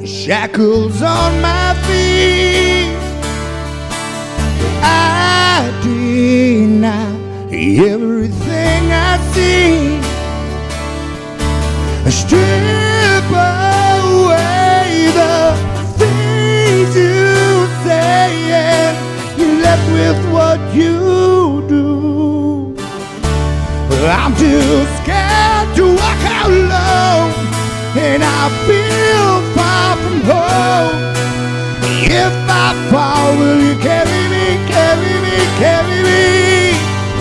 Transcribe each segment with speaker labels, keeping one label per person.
Speaker 1: shackles on my feet. I deny everything I see. Strip away the things you say, and you're left with what you do. I'm too scared to walk out alone, and I feel far from home. If I fall, will you carry me, carry me, carry me?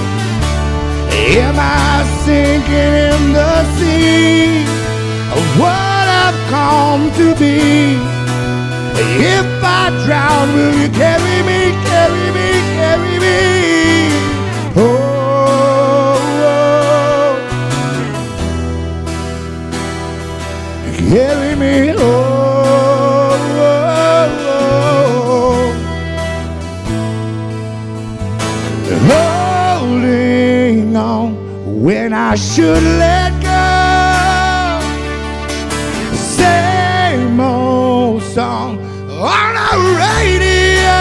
Speaker 1: Am I sinking in the sea of what I've come to be? If I drown, will you carry me, carry me, carry me? Oh, carry me, holding on when I should let go. Same old song on the radio.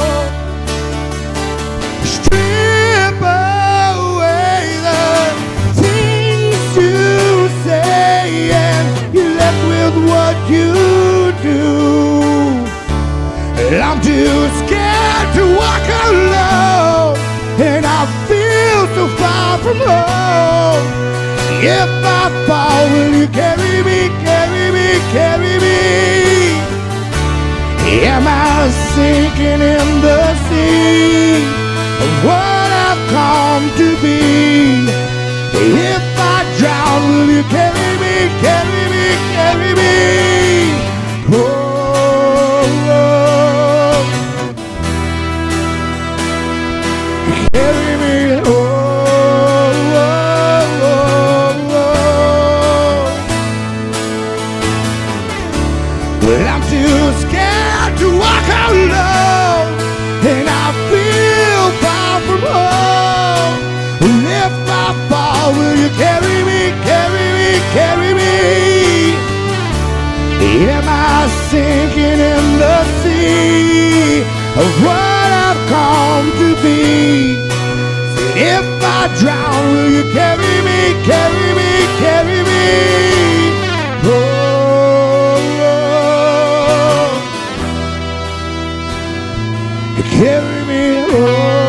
Speaker 1: Strip away the things you say, and you're left with what you do. I'm too scared to walk alone, and I feel so far from home. If I fall, will you carry me, carry me, carry me? Am I sinking in the sea of what I've come to be? If I drown, will you carry me, carry me, carry me? Oh, carry me, oh, well, I'm too scared to walk out alone, and I feel far from home. If I fall, will you carry me, carry me, carry me? Am I sinking in the sea of what I've come to be? If I drown, will you carry me, carry me, carry me? Oh, carry me, oh.